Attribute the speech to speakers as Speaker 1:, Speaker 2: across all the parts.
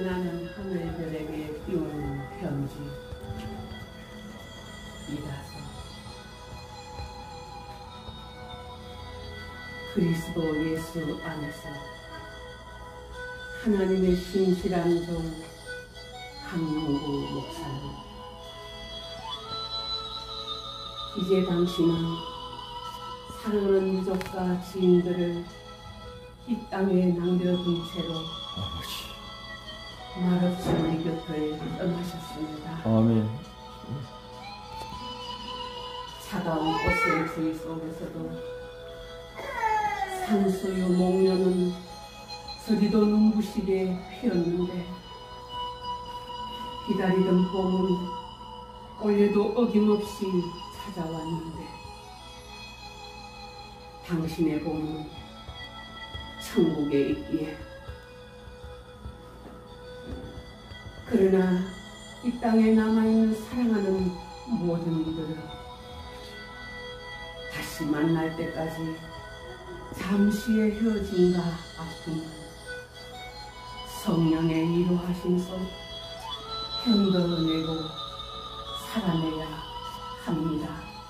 Speaker 1: 나는 하늘별에게 띄우는 편지 이다서 그리스도 예수 안에서 하나님의 신실한 종 강용구 목사님, 이제 당신은 사랑하는 유족과 지인들을 이 땅에 남겨둔 채로 말없이 우리 곁을 떠나셨습니다.
Speaker 2: 아멘.
Speaker 1: 차가운 꽃의 주위 속에서도 산수유 목련은 저리도 눈부시게 피었는데, 기다리던 봄은 올해도 어김없이 찾아왔는데, 당신의 봄은 천국에 있기에. 그러나 이 땅에 남아있는 사랑하는 모든 이들을 다시 만날 때까지 잠시의 헤어짐과 아픔을 성령의 위로하심 속 견뎌내고 살아내야 합니다.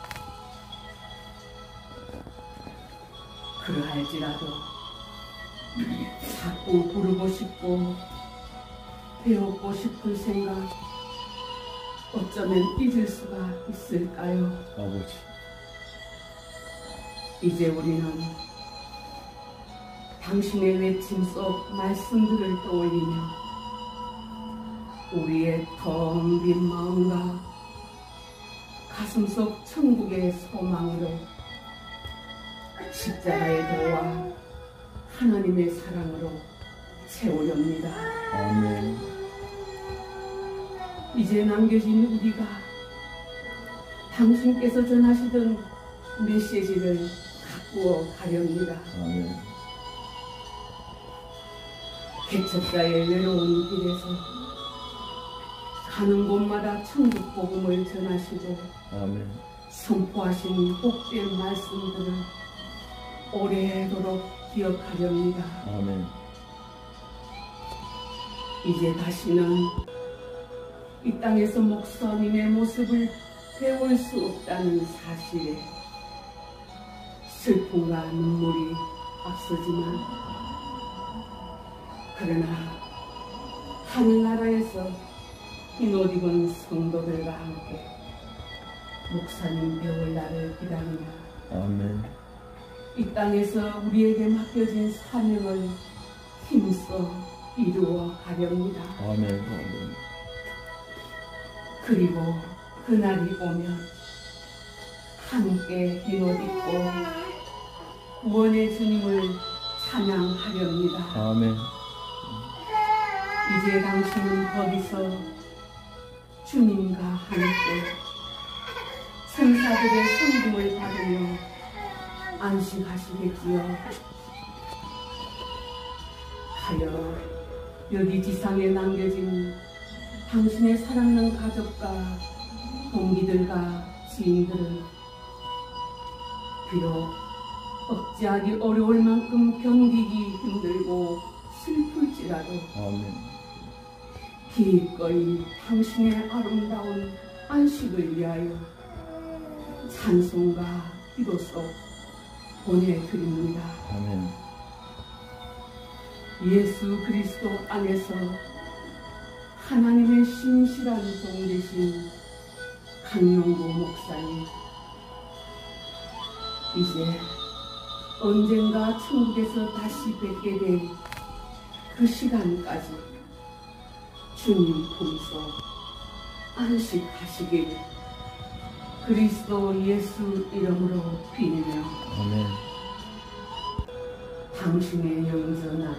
Speaker 1: 그러할지라도 자꾸 부르고 싶고 배우고 싶은 생각, 어쩌면 잊을 수가 있을까요?
Speaker 2: 아버지,
Speaker 1: 이제 우리는 당신의 외침 속 말씀들을 떠올리며 우리의 텅 빈 마음과 가슴 속 천국의 소망으로 십자가의 도와 하나님의 사랑으로 채우렵니다.
Speaker 2: 아멘.
Speaker 1: 이제 남겨진 우리가 당신께서 전하시던 메시지를 가꾸어 가렵니다.
Speaker 2: 아멘.
Speaker 1: 개척자의 외로운 길에서 가는 곳마다 천국 복음을 전하시고
Speaker 2: 아멘.
Speaker 1: 선포하신 복된 말씀들을 오래도록 기억하렵니다.
Speaker 2: 아멘.
Speaker 1: 이제 다시는 이 땅에서 목사님의 모습을 배울 수 없다는 사실에 슬픔과 눈물이 앞서지만, 그러나 하늘나라에서 흰 옷 입은 성도들과 함께 목사님 배울 날을 기다리며
Speaker 2: 아멘.
Speaker 1: 이 땅에서 우리에게 맡겨진 사명을 힘써 이루어 가렵니다.
Speaker 2: 아멘. 아멘.
Speaker 1: 그리고 그날이 오면 함께 흰 옷 입고 구원의 주님을 찬양하렵니다.
Speaker 2: 아멘.
Speaker 1: 이제 당신은 거기서 주님과 함께 천사들의 성금을 받으며 안식하시겠지요. 하여 여기 지상에 남겨진 당신의 사랑하는 가족과 동기들과 지인들은 비록 억제하기 어려울 만큼 견디기 힘들고 슬플지라도
Speaker 2: 아멘.
Speaker 1: 기꺼이 당신의 아름다운 안식을 위하여 찬송과 기도 속 보내드립니다.
Speaker 2: 아멘.
Speaker 1: 예수 그리스도 안에서 하나님의 신실한 종 되신 강용구 목사님, 이제 언젠가 천국에서 다시 뵙게 될 그 시간까지 주님 품속 안식하시길 그리스도 예수 이름으로 비밀며
Speaker 2: 아멘.
Speaker 1: 당신의 영전한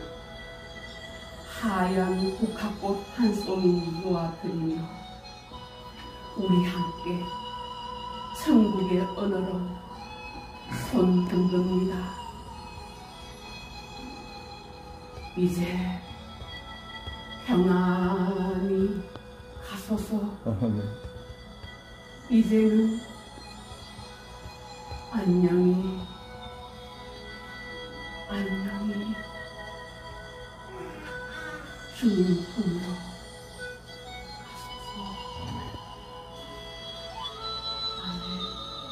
Speaker 1: 하얀 국화꽃 한 송이 놓아드리며 우리 함께 천국의 언어로 손 흔듭니다. 이제 평안히 가소서.
Speaker 2: 아멘.
Speaker 1: 이제는 안녕히 안녕히 주님 통로 아멘.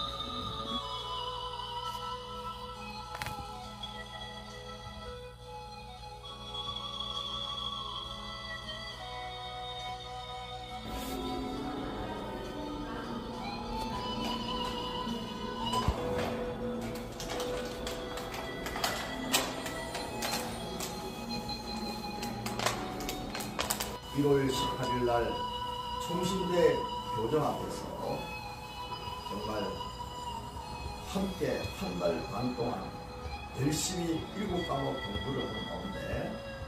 Speaker 3: 1월 18일 날 총신대 교정 앞에서 정말 함께 한 달 반 동안 열심히 7과목 공부를 하는 가운데